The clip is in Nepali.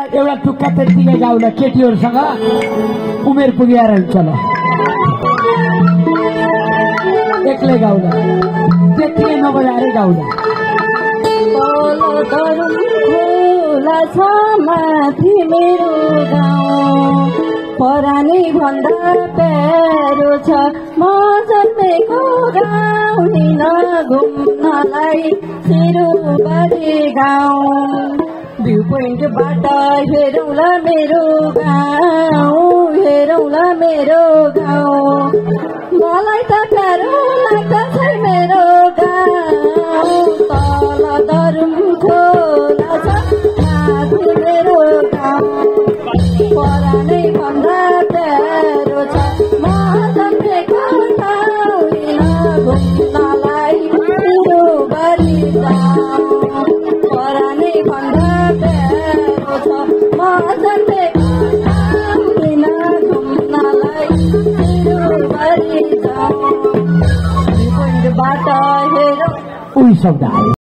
एउटा टुक्का त्यतिकै गाउला केटीहरूसँग उमेर पुगेर चल एक्लै गाउला त्यतिकै नबजाएरै गाउला खोला छ माथि मेरो गाउँ परानी भन्दा प्यारो छ म जन्मेको गाउँ हिँड घुम्नलाई सिरुबारी गाउँ भ्यू पोइन्टबाट हेरौँला मेरो गाउँ हेरौँला मेरो गाउँ मलाई त प्यारो लाग्दछ मेरो गाउँ तल दरुम खोला छ माथि मेरो गाउँ परानै भन्दा प्यारो छ म जन्मेको गाउँ हिँड घुम्नलाई सिरुबारी गाउँ परानै भन्दा प्यारो छ म जन्मेको गाउँ हिँड घुम्नलाई सिरुबारी गाउँ बाट हेरौँ उही शब्द आयो।